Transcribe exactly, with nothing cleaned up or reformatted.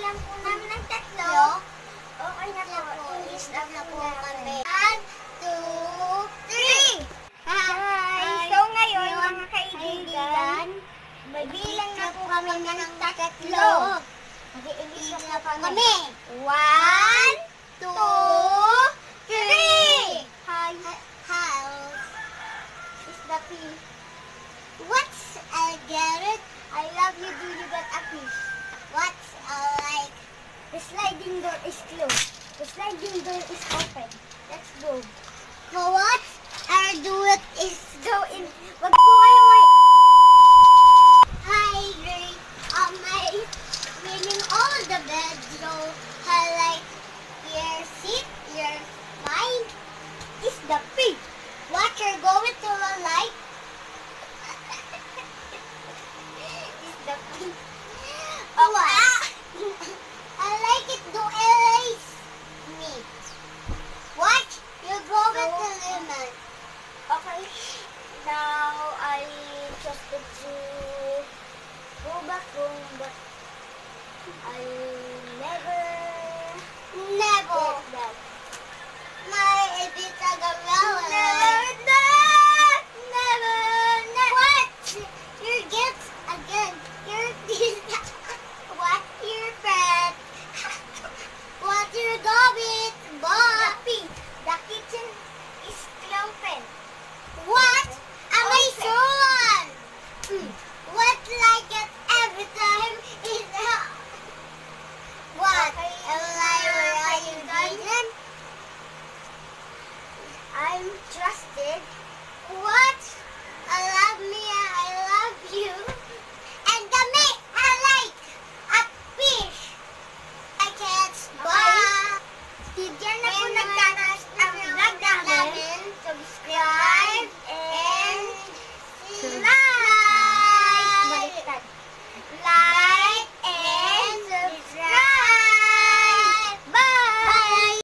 bilang po namin ng tatlo. Okay na po. English na po kami. One, two, three! Hi! So ngayon, mga kaibigan, bibilang na po kami ng tatlo. Mag-i-English na po kami. One, two, three! Hi! House is the fish. What's a carrot? I love you, do you got a fish? What's a like? The sliding door is closed. The sliding door is open. Let's go. So what? Our duet is go in. Wag po kayo may... Hi, great. Um, my meaning all the bed. So, I like your seat, your mind is the pig. What you're going to the light? Is the pig. Oh, what? I like it to erase me. What? You go with the lemon. Okay. Now I just to go back home, but I never, never get that. My Evita Gabriela. Never,